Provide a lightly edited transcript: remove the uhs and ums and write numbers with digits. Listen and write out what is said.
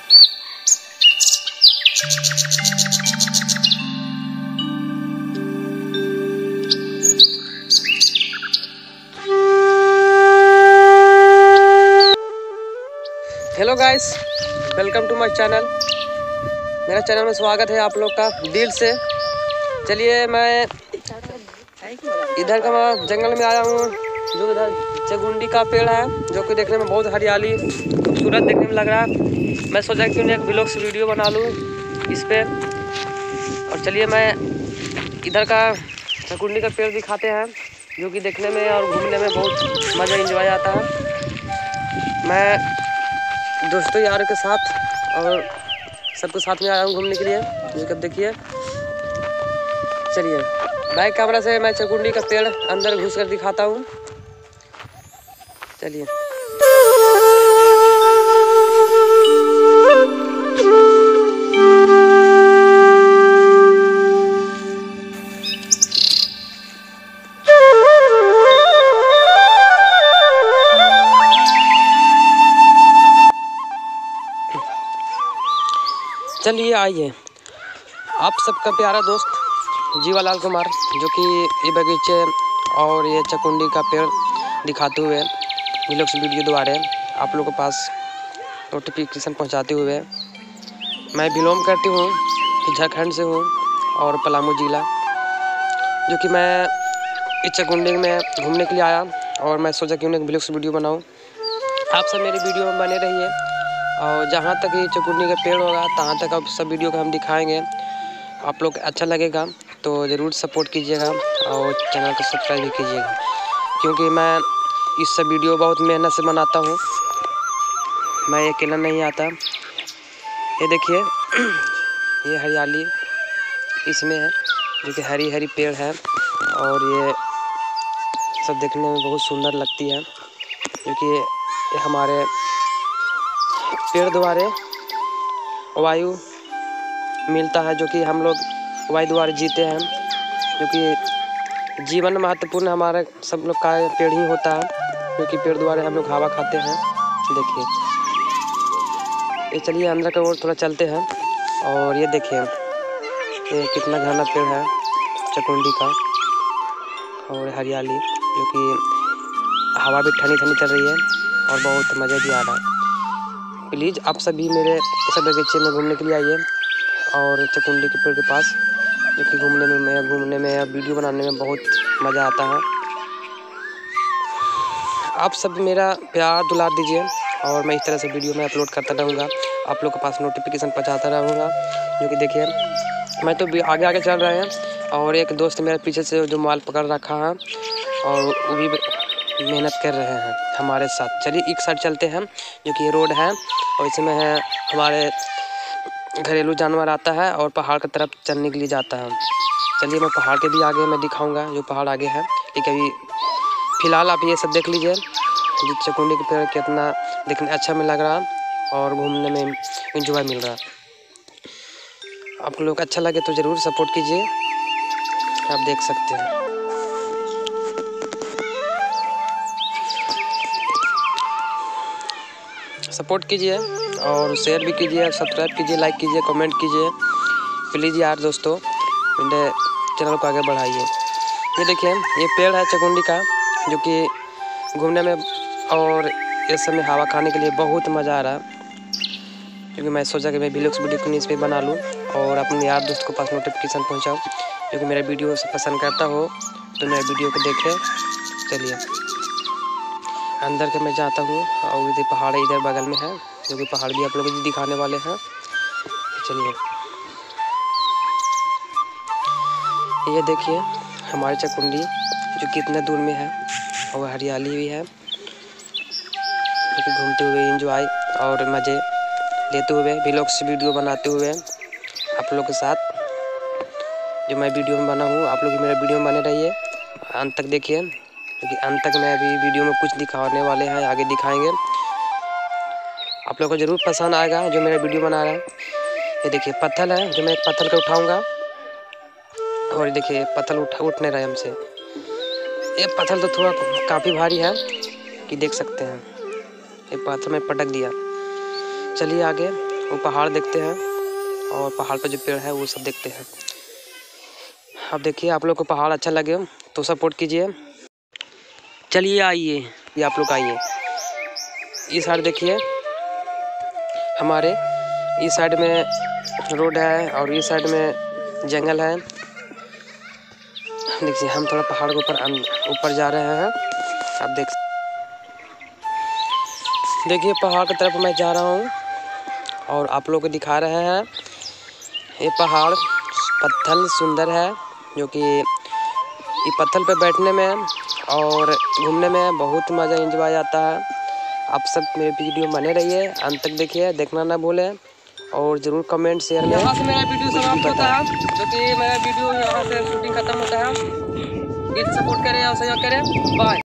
Hello guys, welcome to my channel. मेरा channel में स्वागत है आप लोग का दिल से। चलिए, मैं इधर का जंगल में आया हूँ, जो इधर चकुंडी का पेड़ है, जो कि देखने में बहुत हरियाली खूबसूरत देखने में लग रहा है। मैं सोचा कि एक व्लॉग से वीडियो बना लूँ इस पे। और चलिए, मैं इधर का चकुंडी का पेड़ दिखाते हैं, जो कि देखने में और घूमने में बहुत मज़ा एंजॉय आता है। मैं दोस्तों यारों के साथ और सबके साथ में आया हूँ घूमने के लिए, जो कि अब देखिए। चलिए, बैक कैमरा से मैं चकुंडी का पेड़ अंदर घुस कर दिखाता हूँ। चलिए, चलिए आइए, आप सबका प्यारा दोस्त जीवालाल कुमार, जो कि ये बगीचे और ये चकुंडी का पेड़ दिखाते हुए व्लॉग्स वीडियो द्वारा आप लोगों के पास नोटिफिकेशन पहुंचाते हुए मैं बिलोंग करती हूँ कि झारखंड से हूँ और पलामू जिला, जो कि मैं इस चकुंडी में घूमने के लिए आया और मैं सोचा कि उन्हें व्लॉग्स वीडियो बनाऊँ। आप सब मेरे वीडियो में बने रहिए और जहाँ तक ये चकुंडी का पेड़ होगा तहाँ तक आप सब वीडियो को हम दिखाएंगे। आप लोग अच्छा लगेगा तो ज़रूर सपोर्ट कीजिएगा और चैनल को सब्सक्राइब भी कीजिएगा, क्योंकि मैं इस सब वीडियो बहुत मेहनत से बनाता हूँ, मैं अकेला नहीं आता। ये देखिए, ये हरियाली इसमें है, जो कि हरी हरी पेड़ है और ये सब देखने में बहुत सुंदर लगती है, क्योंकि ये हमारे पेड़ द्वारा वायु मिलता है, जो कि हम लोग वायु द्वारा जीते हैं, जो कि जीवन महत्वपूर्ण हमारे सब लोग का पेड़ ही होता है, क्योंकि पेड़ द्वारा हम लोग हवा खाते हैं। देखिए, ये चलिए अंदर की ओर थोड़ा चलते हैं और ये देखिए, ये कितना घना पेड़ है चकुंडी का और हरियाली, जो कि हवा भी ठंडी ठंडी चल रही है और बहुत मज़ा भी आ रहा है। प्लीज़ आप सभी मेरे सब बगीचे में घूमने के लिए आइए और चकुंडी के पेड़ के पास, जो कि घूमने में या वीडियो बनाने में बहुत मज़ा आता है। आप सब मेरा प्यार दुलार दीजिए और मैं इस तरह से वीडियो में अपलोड करता रहूँगा, आप लोग के पास नोटिफिकेशन पहुँचाता रहूँगा। जो कि देखिए, मैं तो भी आगे आगे चल रहे हैं और एक दोस्त मेरे पीछे से जो माल पकड़ रखा है और वो भी मेहनत कर रहे हैं हमारे साथ। चलिए एक साइड चलते हैं, जो कि ये रोड है और इसमें है हमारे घरेलू जानवर आता है और पहाड़ की तरफ चलने के लिए जाता है। चलिए, मैं पहाड़ के भी आगे मैं दिखाऊंगा, जो पहाड़ आगे है। ठीक है, अभी फ़िलहाल आप ये सब देख लीजिए, जो चकुंडी के पेड़ कितना देखने अच्छा में लग रहा है और घूमने में एंजॉय मिल रहा है। आप लोग अच्छा लगे तो ज़रूर सपोर्ट कीजिए, आप देख सकते हैं। सपोर्ट कीजिए और शेयर भी कीजिए, सब्सक्राइब कीजिए, लाइक कीजिए, कमेंट कीजिए प्लीज़ यार दोस्तों, मेरे चैनल को आगे बढ़ाइए। ये देखिए, ये पेड़ है चकुंडी का, जो कि घूमने में और इस समय हवा खाने के लिए बहुत मज़ा आ रहा है, क्योंकि मैं सोचा कि मैं व्लॉग्स वीडियो को इस पर बना लूँ और अपने यार दोस्त को पास नोटिफिकेशन पहुँचाऊँ, जो कि मेरा वीडियो से पसंद करता हो तो मेरे वीडियो को देखें। चलिए अंदर के मैं जाता हूँ और इधर पहाड़ इधर बगल में है, जो कि पहाड़ भी आप लोगों को दिखाने वाले हैं। चलिए, ये देखिए हमारी चकुंडी, जो कितने दूर में है और हरियाली भी है, जो कि घूमते हुए एंजॉय और मज़े लेते हुए व्लॉग्स वीडियो बनाते हुए आप लोग के साथ जो मैं वीडियो में बना हूँ, आप लोग भी मेरे वीडियो में बने रहिए, अंत तक देखिए, क्योंकि अंत तक मैं अभी वीडियो में कुछ दिखाने वाले हैं, आगे दिखाएंगे। आप लोगों को ज़रूर पसंद आएगा जो मेरा वीडियो बना रहा है। ये देखिए पत्थर है, जो मैं पत्थर को उठाऊंगा और ये देखिए पत्थर उठ नहीं रहा है हमसे। ये पत्थर तो थोड़ा काफ़ी भारी है कि देख सकते हैं, ये पत्थर में पटक दिया। चलिए आगे वो पहाड़ देखते हैं और पहाड़ पर जो पेड़ है वो सब देखते हैं। अब देखिए आप लोग को पहाड़ अच्छा लगे तो सपोर्ट कीजिए। चलिए आइए, ये आप लोग आइए। इस साइड देखिए, हमारे इस साइड में रोड है और इस साइड में जंगल है। देखिए हम थोड़ा पहाड़ के ऊपर जा रहे हैं। आप देखिए पहाड़ की तरफ मैं जा रहा हूँ और आप लोग को दिखा रहे हैं। ये पहाड़ पत्थर सुंदर है, जो कि ये पत्थर पे बैठने में और घूमने में बहुत मज़ा एंजॉय आता है। आप सब मेरे वीडियो बने रहिए, अंत तक देखिए, देखना ना भूलें और ज़रूर कमेंट शेयर में। यहाँ से मेरा वीडियो समाप्त होता है, जो कि मेरा वीडियो यहाँ से शूटिंग खत्म होता है। प्लीज़ सपोर्ट करें और सहयोग करें। बाय।